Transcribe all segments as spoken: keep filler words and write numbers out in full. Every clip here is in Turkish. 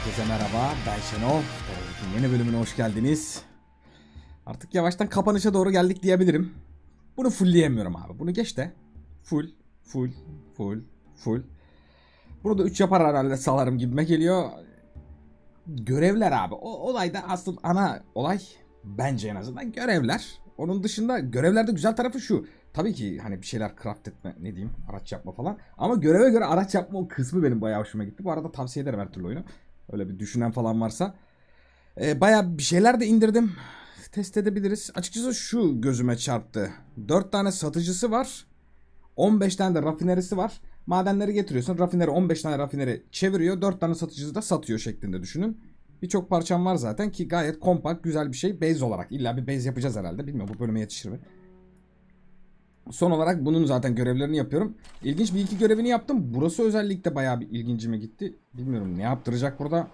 Herkese merhaba, ben Şenol. Yeni bölümüne hoş geldiniz. Artık yavaştan kapanışa doğru geldik diyebilirim. Bunu fullleyemiyorum abi. Bunu geç de. Full, full, full, full. Bunu da üç yapar herhalde salarım gibime geliyor. Görevler abi. O olayda asıl ana olay bence en azından görevler. Onun dışında görevlerde güzel tarafı şu. Tabii ki hani bir şeyler craft etme, ne diyeyim, araç yapma falan. Ama göreve göre araç yapma o kısmı benim bayağı hoşuma gitti. Bu arada tavsiye ederim her türlü oyunu. Öyle bir düşünen falan varsa. Ee, bayağı bir şeyler de indirdim. Test edebiliriz. Açıkçası şu gözüme çarptı. dört tane satıcısı var. on beş tane de rafinerisi var. Madenleri getiriyorsun. Rafineri on beş tane rafineri çeviriyor. dört tane satıcısı da satıyor şeklinde düşünün. Birçok parçam var zaten ki gayet kompakt, güzel bir şey. Base olarak. İlla bir base yapacağız herhalde. Bilmiyorum bu bölüme yetişir mi? Son olarak bunun zaten görevlerini yapıyorum. İlginç bir iki görevini yaptım. Burası özellikle bayağı bir ilgincime gitti. Bilmiyorum ne yaptıracak burada.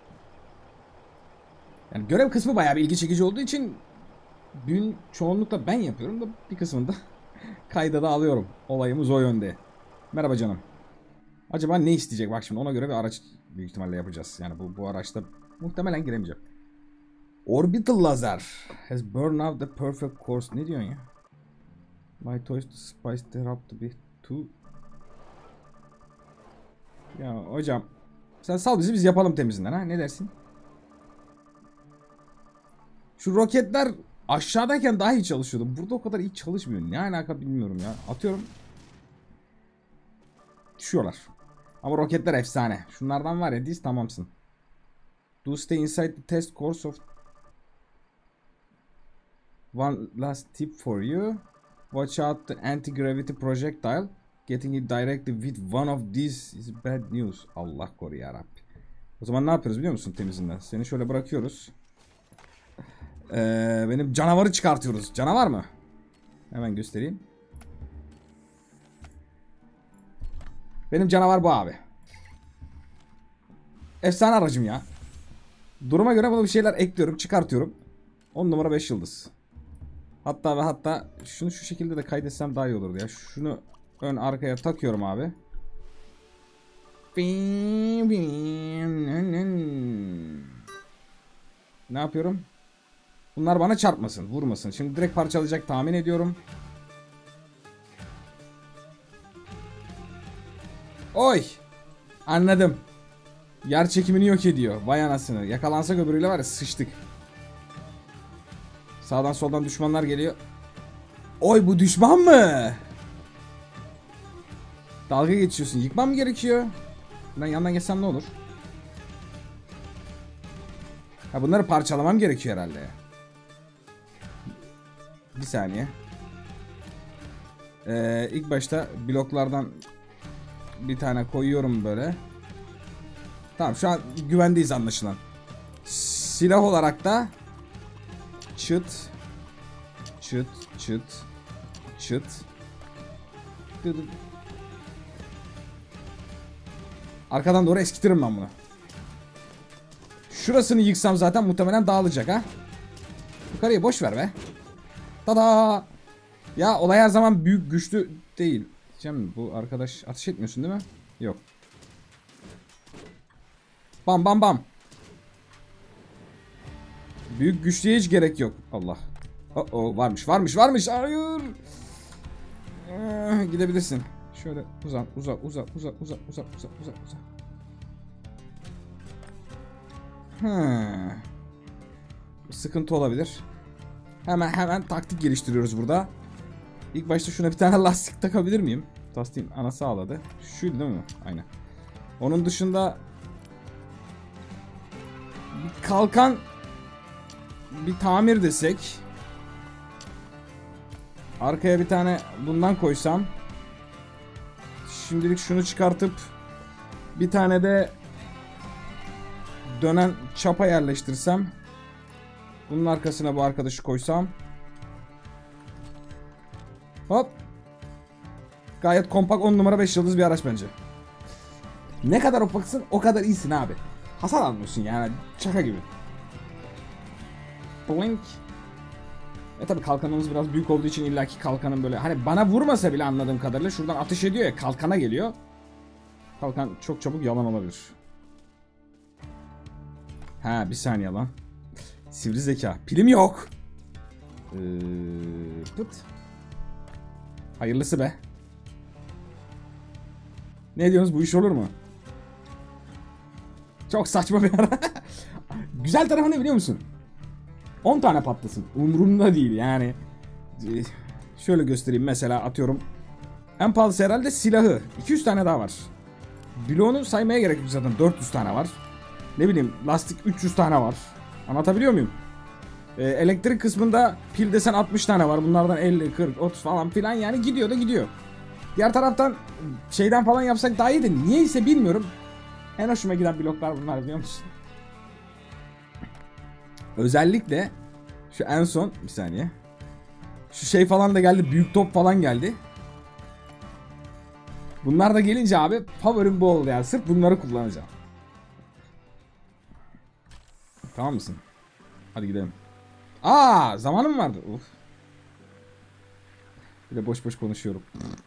Yani görev kısmı bayağı bir ilgi çekici olduğu için gün çoğunlukla ben yapıyorum da bir kısmını da kayda da alıyorum. Olayımız o yönde. Merhaba canım. Acaba ne isteyecek? Bak şimdi ona göre bir araç büyük ihtimalle yapacağız. Yani bu, bu araçta muhtemelen giremeyeceğim. Orbital laser has burned out the perfect course. Ne diyorsun ya? My toys to spice there up to be too. Ya hocam sen sal bizi, biz yapalım temizinden, ha, ne dersin? Şu roketler aşağıdayken daha iyi çalışıyordu. Burada o kadar iyi çalışmıyor. Ne alaka bilmiyorum ya. Atıyorum. Düşüyorlar. Ama roketler efsane. Şunlardan var ya, diz tamamsın. Do stay inside the test course of. One last tip for you. Watch out the anti-gravity projectile. Getting it directly with one of these is bad news. Allah koru yarabbi. O zaman ne yapıyoruz biliyor musun temizinden? Seni şöyle bırakıyoruz. Ee, benim canavarı çıkartıyoruz. Canavar mı? Hemen göstereyim. Benim canavar bu abi. Efsane aracım ya. Duruma göre buna bir şeyler ekliyorum, çıkartıyorum. on numara beş yıldız. Hatta ve hatta şunu şu şekilde de kaydetsem daha iyi olurdu ya. Şunu ön arkaya takıyorum abi. Ne yapıyorum? Bunlar bana çarpmasın, vurmasın. Şimdi direkt parçalayacak tahmin ediyorum. Oy! Anladım. Yer çekimini yok ediyor. Vay anasını. Yakalansak öbürüyle var ya, sıçtık. Sağdan soldan düşmanlar geliyor. Oy, bu düşman mı? Dalga geçiyorsun. Yıkmam mı gerekiyor? Ben yandan geçsem ne olur? Ha, bunları parçalamam gerekiyor herhalde. Bir saniye. Ee, ilk başta bloklardan bir tane koyuyorum böyle. Tamam, şu an güvendeyiz anlaşılan. Silah olarak da çıt çıt çıt çıt. Arkadan doğru eskitirim ben bunu. Şurasını yıksam zaten muhtemelen dağılacak, ha. Yukarıyı boş ver be. Tada! Ya olay her zaman büyük güçlü değil. Diyeceğim, bu arkadaş ateş etmiyorsun değil mi? Yok. Bam bam bam. Büyük güçlüye hiç gerek yok. Allah. Oh oh, varmış varmış varmış. Hayır. Ee, gidebilirsin. Şöyle uzan uzan uzan uzan uzan uzan uzan uzan uzan. Hmm. Sıkıntı olabilir. Hemen hemen taktik geliştiriyoruz burada. İlk başta şuna bir tane lastik takabilir miyim? Lastiğin anası ağladı. Şuydu değil mi? Aynen. Onun dışında bir kalkan, bir tamir desek. Arkaya bir tane bundan koysam. Şimdilik şunu çıkartıp bir tane de dönen çapa yerleştirsem. Bunun arkasına bu arkadaşı koysam. Hop. Gayet kompakt, on numara beş yıldız bir araç bence. Ne kadar ufaksın o kadar iyisin abi. Hasar almıyorsun yani, şaka gibi. Blink. E tabi kalkanımız biraz büyük olduğu için illaki kalkanın böyle, hani bana vurmasa bile anladığım kadarıyla şuradan ateş ediyor ya, kalkana geliyor. Kalkan çok çabuk yalan olabilir. Ha bir saniye lan. Sivri zeka. Pilim yok. Ee, pıt. Hayırlısı be. Ne diyorsunuz, bu iş olur mu? Çok saçma bir ara. Güzel tarafı ne biliyor musun? on tane patlasın. Umurumda değil yani. Şöyle göstereyim, mesela atıyorum. En pahalısı herhalde silahı. iki yüz tane daha var. Bloğunu saymaya gerek yok zaten. dört yüz tane var. Ne bileyim, lastik üç yüz tane var. Anlatabiliyor muyum? Ee, elektrik kısmında pil desen altmış tane var. Bunlardan elli, kırk, otuz falan filan, yani gidiyor da gidiyor. Diğer taraftan şeyden falan yapsak daha iyiydi. Niyeyse bilmiyorum. En hoşuma giden bloklar bunlar, biliyor musun? Özellikle şu en son, bir saniye. Şu şey falan da geldi. Büyük top falan geldi. Bunlar da gelince abi favorim bu oldu yani. Sırf bunları kullanacağım. Tamam mısın? Hadi gidelim. Aa, zamanım vardı. Uf. Bir de boş boş konuşuyorum.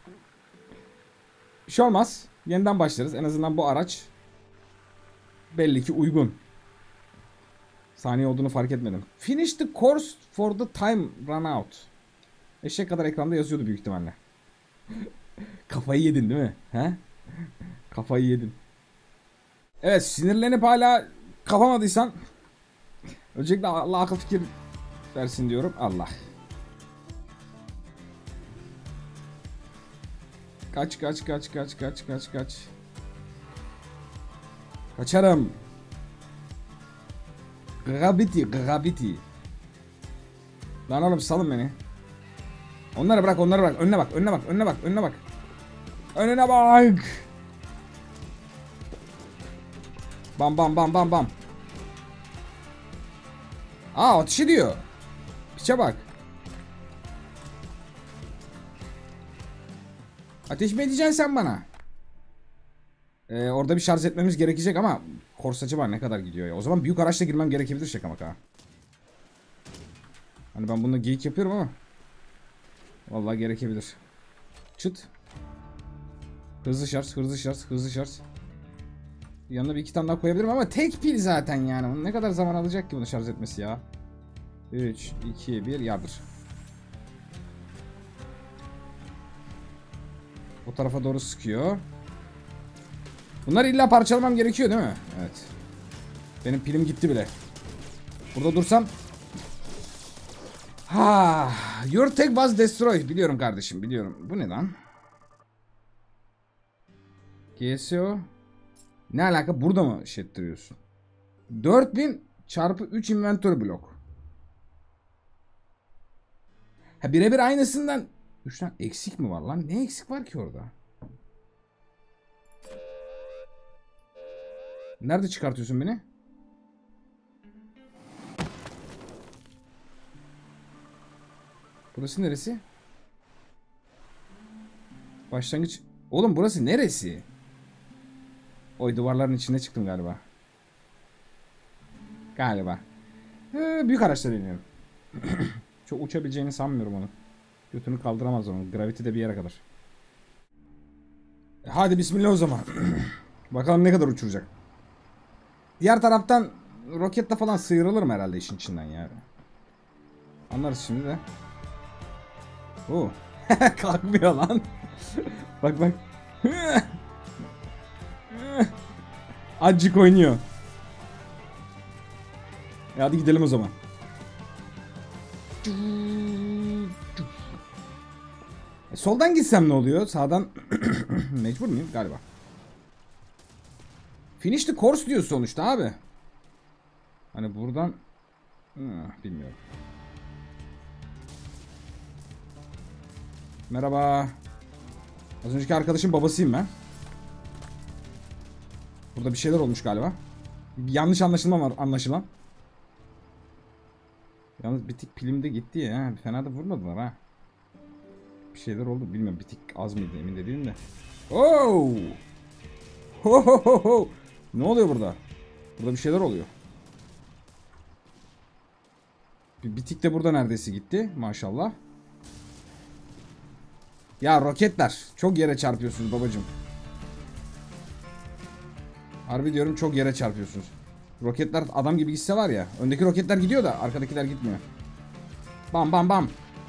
Bir şey olmaz. Yeniden başlarız. En azından bu araç belli ki uygun. Saniye olduğunu fark etmedim. Finish the course for the time run out. Eşek kadar ekranda yazıyordu büyük ihtimalle. Kafayı yedin değil mi? He? Kafayı yedin. Evet, sinirlenip hala kapamadıysan öncelikle Allah akıl fikir versin diyorum. Allah. Kaç kaç kaç kaç kaç kaç kaç. Kaçarım. Gravity, gravity. Lan oğlum salın beni. Onları bırak, onları bırak. Önüne bak, önüne bak, önüne bak, önüne bak. Önüne bak. Bam bam bam bam bam. Aa, ateş ediyor. Piçe bak. Ateş mi edeceksin sen bana? Ee, orada bir şarj etmemiz gerekecek ama korsacı var, ne kadar gidiyor ya. O zaman büyük araçla girmem gerekebilir, şaka maka. Hani ben bununla geyik yapıyorum ama vallahi gerekebilir. Çıt. Hızlı şarj, hızlı şarj, hızlı şarj. Yanına bir iki tane daha koyabilirim ama tek pil zaten yani. Bunun ne kadar zaman alacak ki bunu şarj etmesi ya? üç, iki, bir, yardır. O tarafa doğru sıkıyor. Bunları illa parçalamam gerekiyor değil mi? Evet. Benim pilim gitti bile. Burada dursam. Ha, your tech was destroyed. Biliyorum kardeşim, biliyorum. Bu ne lan? G S O. Ne alaka? Burada mı şey ettiriyorsun? dört bin çarpı üç inventory blok. Ha, birebir aynısından üç tane eksik mi var lan? Ne eksik var ki orada? Nerede çıkartıyorsun beni? Burası neresi? Başlangıç. Oğlum burası neresi? Oy, duvarların içine çıktım galiba. Galiba. Ee, büyük araçlara iniyorum. Çok uçabileceğini sanmıyorum onu. Götünü kaldıramaz onu. Gravity de bir yere kadar. E, hadi bismillah o zaman. Bakalım ne kadar uçuracak. Diğer taraftan roketle falan sıyrılırım herhalde işin içinden yani. Anlarız şimdi de. Oo. Kalkmıyor lan. Bak bak. Acık oynuyor. E hadi gidelim o zaman. E soldan gitsem ne oluyor? Sağdan mecbur muyum? Galiba. Finish the course diyor sonuçta abi. Hani buradan hmm, bilmiyorum. Merhaba. Az önceki arkadaşın babasıyım ben. Burada bir şeyler olmuş galiba. Bir yanlış anlaşılma var anlaşılan. Yalnız bir tık pilim de gitti ya. Fena da vurmadılar ha. Bir şeyler oldu. Bilmiyorum, bir tık az mıydı emin de değilim de. Oh! Ho ho ho ho! Ne oluyor burada? Burada bir şeyler oluyor. Bir, bir tık de burada neredeyse gitti. Maşallah. Ya roketler. Çok yere çarpıyorsunuz babacım. Harbi diyorum, çok yere çarpıyorsunuz. Roketler adam gibi gitse var ya. Öndeki roketler gidiyor da arkadakiler gitmiyor. Bam bam bam.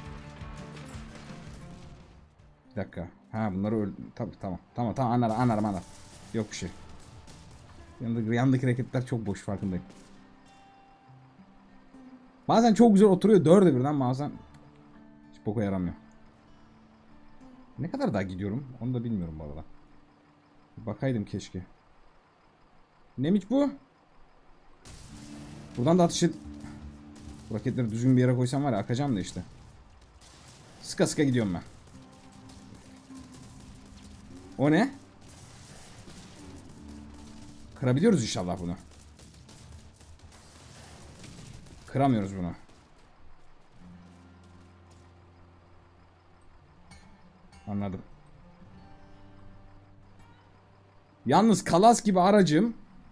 Bir dakika. Ha bunları öl... Tabii tamam. Tamam tamam anladım anladım anladım. Yok bir şey. Yanındaki, yanındaki roketler çok boş farkındayım. Bazen çok güzel oturuyor dörde birden bazen hiç boka yaramıyor. Ne kadar daha gidiyorum onu da bilmiyorum bu arada. Bakaydım keşke. Neymiş bu? Buradan da atış et... Roketleri düzgün bir yere koysam var ya akacağım da işte. Sıka sıka gidiyorum ben. O ne? Kırabiliyoruz inşallah bunu. Kıramıyoruz bunu. Anladım. Yalnız kalas gibi aracım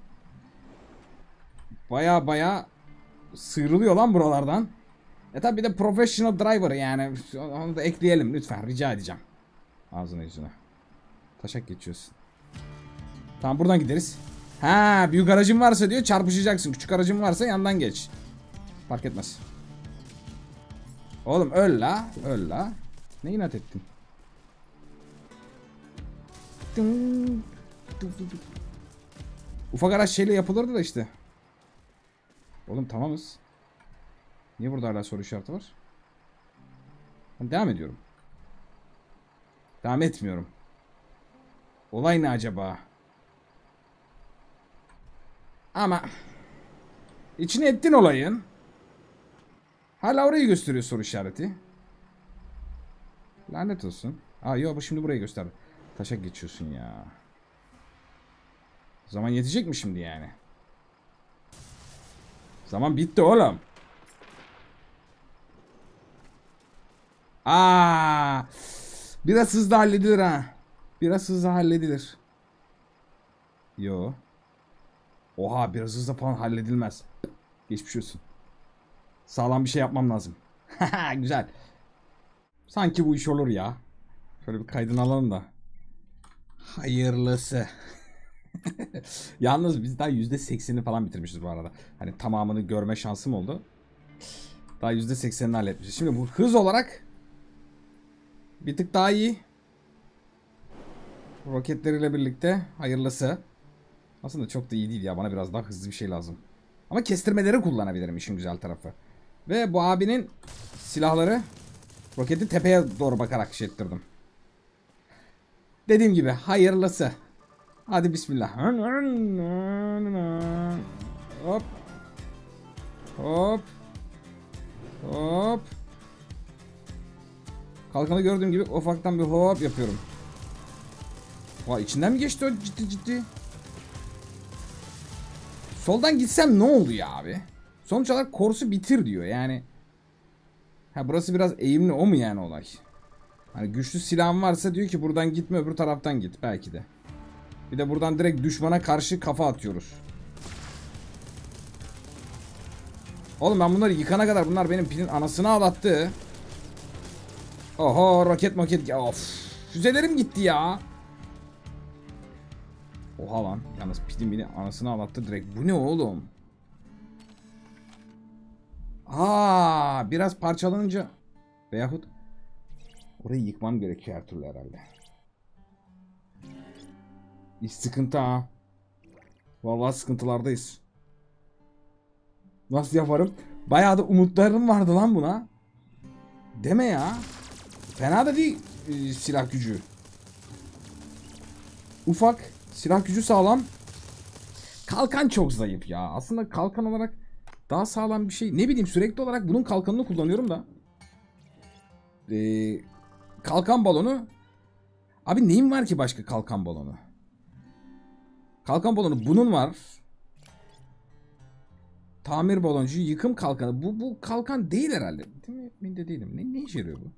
baya baya sıyrılıyor lan buralardan. E tabi bir de professional driver yani. Onu da ekleyelim lütfen rica edeceğim. Ağzına yüzüne. Taşak geçiyorsun. Tamam buradan gideriz. Ha büyük aracın varsa diyor çarpışacaksın. Küçük aracın varsa yandan geç. Fark etmez. Oğlum öl la. Öl la. Ne inat ettin? Ufak araç şeyle yapılırdı da işte. Oğlum tamamız. Niye burada hala soru işareti var? Ben devam ediyorum. Devam etmiyorum. Olay ne acaba? Ama içine ettin olayın. Hala orayı gösteriyor soru işareti. Lanet olsun. Aa yok bu şimdi burayı gösterdi. Taşak geçiyorsun ya. Zaman yetecek mi şimdi yani? Zaman bitti oğlum. Aa! Biraz hızlı halledilir ha. Biraz hızlı halledilir. Yo. Oha biraz hızlı falan halledilmez. Geçmiş olsun. Sağlam bir şey yapmam lazım. Güzel. Sanki bu iş olur ya. Şöyle bir kaydını alalım da. Hayırlısı. Yalnız biz daha yüzde sekseni falan bitirmişiz bu arada. Hani tamamını görme şansım oldu. Daha yüzde seksenini halletmişiz. Şimdi bu hız olarak bir tık daha iyi. Roketleriyle birlikte hayırlısı. Aslında çok da iyi değil ya. Bana biraz daha hızlı bir şey lazım. Ama kestirmeleri kullanabilirim işin güzel tarafı. Ve bu abinin silahları roketi tepeye doğru bakarak şey ettirdim. Dediğim gibi hayırlısı. Hadi bismillah. Hop. Hop. Hop. Kalkanı gördüğüm gibi ufaktan bir hop yapıyorum. Vay içinden mi geçti o ciddi ciddi? Soldan gitsem ne oldu ya abi? Sonuç olarak korsu bitir diyor yani. Ha burası biraz eğimli o mu yani olay? Hani güçlü silahın varsa diyor ki buradan gitme öbür taraftan git belki de. Bir de buradan direkt düşmana karşı kafa atıyoruz. Oğlum ben bunları yıkana kadar bunlar benim pilin anasını ağlattı. Oho roket moket. Of. Füzelerim gitti ya. Oha lan. Yalnız pilin beni anasını ağlattı direkt. Bu ne oğlum? Aa, biraz parçalanınca veyahut orayı yıkmam gerekiyor her türlü herhalde. İş sıkıntı ha. Vallahi sıkıntılardayız. Nasıl yaparım? Bayağı da umutlarım vardı lan buna. Deme ya. Fena da değil e, silah gücü. Ufak. Silah gücü sağlam. Kalkan çok zayıf ya. Aslında kalkan olarak daha sağlam bir şey. Ne bileyim sürekli olarak bunun kalkanını kullanıyorum da. Ee, kalkan balonu. Abi neyim var ki başka kalkan balonu? Kalkan balonu bunun var. Tamir baloncu, yıkım kalkanı. Bu bu kalkan değil herhalde. Değil mi? Ben de değilim. Ne, ne işe yarıyor bu?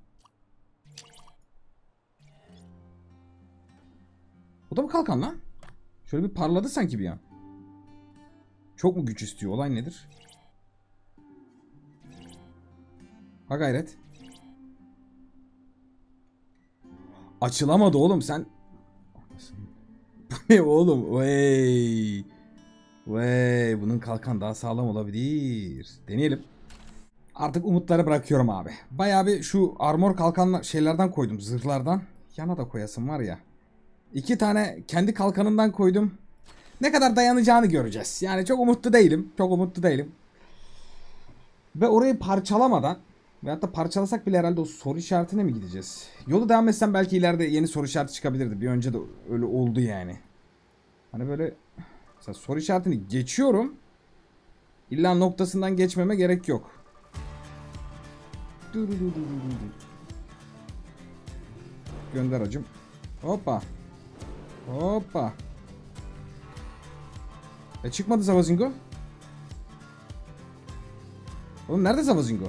O da mı kalkan lan? Şöyle bir parladı sanki bir an. Çok mu güç istiyor? Olay nedir? Ha gayret. Açılamadı oğlum sen. Bu ne oğlum? Hey. Vay, bunun kalkan daha sağlam olabilir. Deneyelim. Artık umutları bırakıyorum abi. Bayağı bir şu armor kalkanlar şeylerden koydum, zırhlardan. Yana da koyasım var ya. İki tane kendi kalkanından koydum. Ne kadar dayanacağını göreceğiz. Yani çok umutlu değilim. Çok umutlu değilim. Ve orayı parçalamadan, veyahut da parçalasak bile herhalde o soru işaretine mi gideceğiz? Yolu devam etsem belki ileride yeni soru işareti çıkabilirdi. Bir önce de öyle oldu yani. Hani böyle mesela soru işaretini geçiyorum. İlla noktasından geçmeme gerek yok. Gönder acım. Hoppa. Hoppa. E çıkmadı Zavazingo. Oğlum nerede Zavazingo?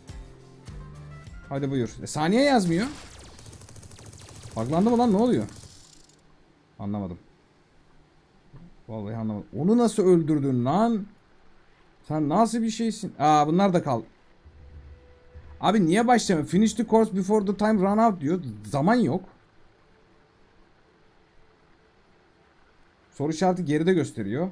Hadi buyur. E, saniye yazmıyor. Buglandı mı lan, ne oluyor? Anlamadım. Vallahi anlamadım. Onu nasıl öldürdün lan? Sen nasıl bir şeysin? Aa, bunlar da kal. Abi niye başlamıyor? Finish the course before the time run out diyor. Zaman yok. Soru işareti geride gösteriyor.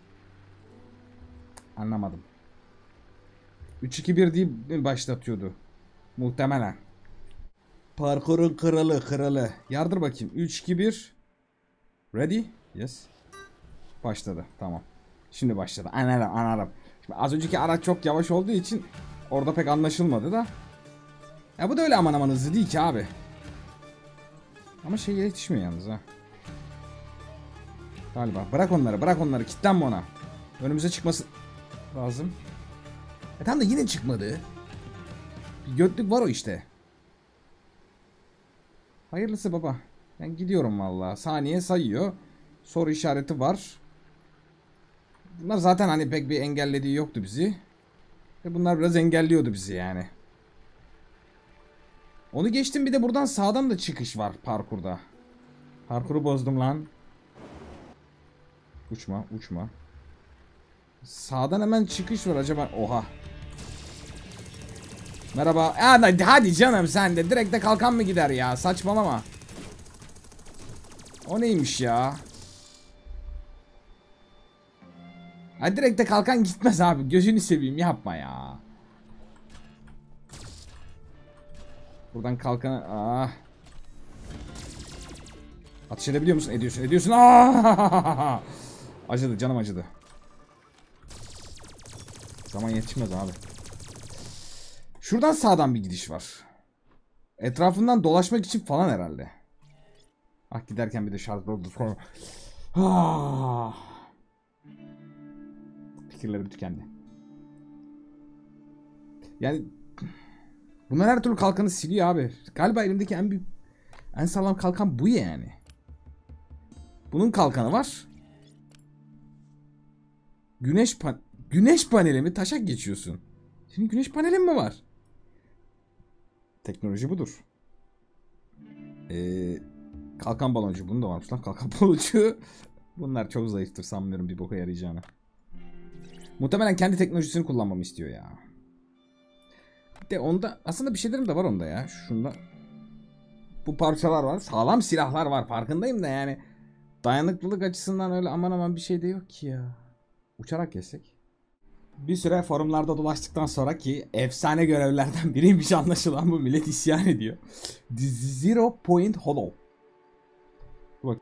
Anlamadım. üç iki bir diye başlatıyordu. Muhtemelen. Parkurun kralı kralı. Yardır bakayım. üç iki bir. Ready? Yes. Başladı. Tamam. Şimdi başladı. Anladım anladım. Şimdi az önceki araç çok yavaş olduğu için orada pek anlaşılmadı da. Ya bu da öyle aman aman hızlı değil ki abi. Ama şey yetişmiyor yalnız ha. Galiba. Bırak onları, bırak onları. Kitlenme ona. Önümüze çıkması lazım. E tam da yine çıkmadı. Bir götlük var o işte. Hayırlısı baba. Ben gidiyorum vallahi. Saniye sayıyor. Soru işareti var. Bunlar zaten hani pek bir engellediği yoktu bizi. Ve bunlar biraz engelliyordu bizi yani. Onu geçtim, bir de buradan sağdan da çıkış var parkurda. Parkuru bozdum lan. Uçma uçma. Sağdan hemen çıkış var acaba. Oha. Merhaba. Hadi, hadi canım sen de. Direkt de kalkan mı gider ya? Saçmalama. O neymiş ya? Ha, direkt de kalkan gitmez abi. Gözünü seveyim, yapma ya. Buradan kalkanı... Ah. Atış edebiliyor musun? Ediyorsun, ediyorsun. Ah! Acıdı, canım acıdı. Zaman yetişmez abi. Şuradan sağdan bir gidiş var. Etrafından dolaşmak için falan herhalde. Ah, giderken bir de şarj oldu sonra. Ah. Fikirlerim tükendi. Yani bunlar her türlü kalkanı siliyor abi. Galiba elimdeki en büyük, en sağlam kalkan bu yani. Bunun kalkanı var. Güneş pan Güneş paneli mi? Taşak geçiyorsun. Senin güneş panelin mi var? Teknoloji budur. Ee, kalkan baloncu. Bunun da varmış lan. Kalkan baloncu. Bunlar çok zayıftır, sanmıyorum bir boka yarayacağını. Muhtemelen kendi teknolojisini kullanmamı istiyor ya. De onda aslında bir şeylerim de var onda ya. Şunda bu parçalar var. Sağlam silahlar var. Farkındayım da yani. Dayanıklılık açısından öyle aman aman bir şey de yok ki ya. Uçarak geçsek. Bir süre forumlarda dolaştıktan sonra, ki efsane görevlerden biriymiş anlaşılan, bu millet isyan ediyor. The Zero Point Hollow. Bak.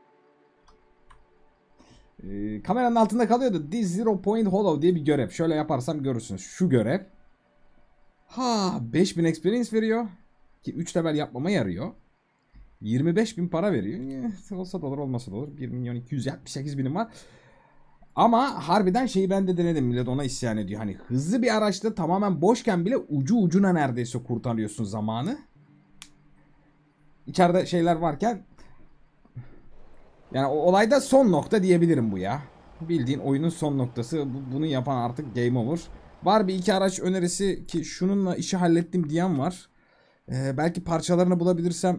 Ee, kameranın altında kalıyordu. The Zero Point Hollow diye bir görev. Şöyle yaparsam görürsünüz. Şu görev. Ha, beş bin experience veriyor. Ki üç level yapmama yarıyor. yirmi beş bin para veriyor. Eh, olsa da olur, olmasa da olur. bir milyon iki yüz yetmiş sekiz binim var. Ama harbiden şeyi ben de denedim. Millet ona isyan ediyor. Hani hızlı bir araçta tamamen boşken bile ucu ucuna neredeyse kurtarıyorsun zamanı. İçeride şeyler varken. Yani o olayda son nokta diyebilirim bu ya. Bildiğin oyunun son noktası. Bunu yapan artık game over. Var bir iki araç önerisi, ki şununla işi hallettim diyen var. Ee, belki parçalarını bulabilirsem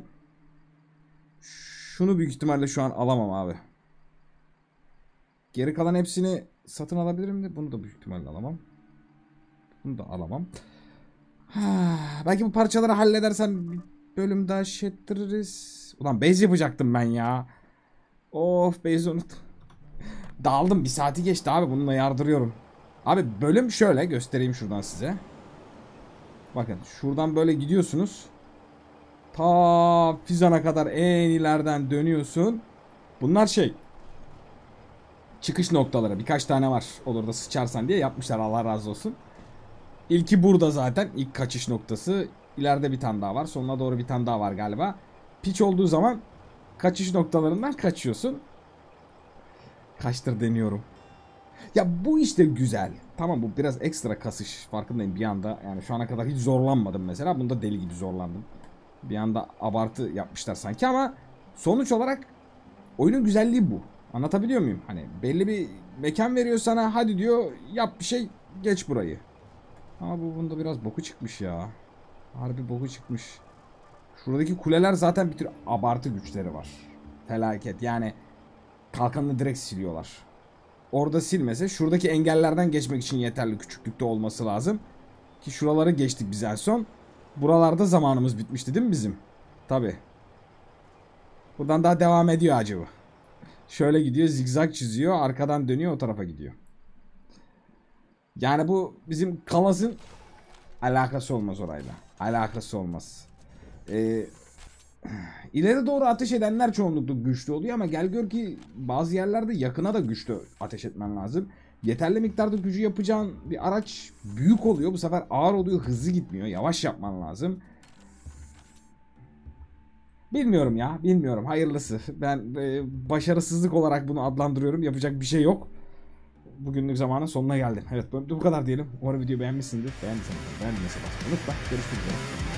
şunu büyük ihtimalle şu an alamam abi. Geri kalan hepsini satın alabilirim de bunu da büyük ihtimalle alamam. Bunu da alamam. Ha, belki bu parçaları halledersem bir bölüm daha şey ettiririz. Ulan base yapacaktım ben ya. Of, base unut. Dağıldım. Bir saati geçti abi. Bununla yardırıyorum. Abi bölüm şöyle. Göstereyim şuradan size. Bakın şuradan böyle gidiyorsunuz. Ta Fizan'a kadar en ileriden dönüyorsun. Bunlar şey. Çıkış noktaları. Birkaç tane var. Olur da sıçarsan diye yapmışlar. Allah razı olsun. İlki burada zaten. İlk kaçış noktası. İleride bir tane daha var. Sonuna doğru bir tane daha var galiba. Piç olduğu zaman kaçış noktalarından kaçıyorsun. Kaçtır deniyorum. Ya bu işte güzel. Tamam, bu biraz ekstra kasış. Farkındayım bir anda. Yani şu ana kadar hiç zorlanmadım mesela. Bunda deli gibi zorlandım. Bir anda abartı yapmışlar sanki ama sonuç olarak oyunun güzelliği bu. Anlatabiliyor muyum? Hani belli bir mekan veriyor sana. Hadi diyor yap bir şey, geç burayı. Ama bu bunda biraz boku çıkmış ya. Harbi boku çıkmış. Şuradaki kuleler zaten bir tür abartı güçleri var. Felaket yani. Kalkanını direkt siliyorlar. Orada silmese şuradaki engellerden geçmek için yeterli küçüklükte olması lazım. Ki şuraları geçtik biz en son. Buralarda zamanımız bitmişti değil mi bizim? Tabi. Buradan daha devam ediyor acaba. Şöyle gidiyor, zigzag çiziyor, arkadan dönüyor, o tarafa gidiyor. Yani bu bizim Kalas'ın alakası olmaz orayla. Alakası olmaz. Ee, ileri doğru ateş edenler çoğunlukla güçlü oluyor ama gel gör ki bazı yerlerde yakına da güçlü ateş etmen lazım. Yeterli miktarda gücü yapacağın bir araç büyük oluyor. Bu sefer ağır oluyor, hızlı gitmiyor. Yavaş yapman lazım. Bilmiyorum ya, bilmiyorum. Hayırlısı. Ben e, başarısızlık olarak bunu adlandırıyorum. Yapacak bir şey yok. Bugünlük zamanın sonuna geldim. Evet, bu kadar diyelim. Umarım videoyu beğenmişsindir. Beğendiysen beğendiyseniz unutma. Görüşmek üzere.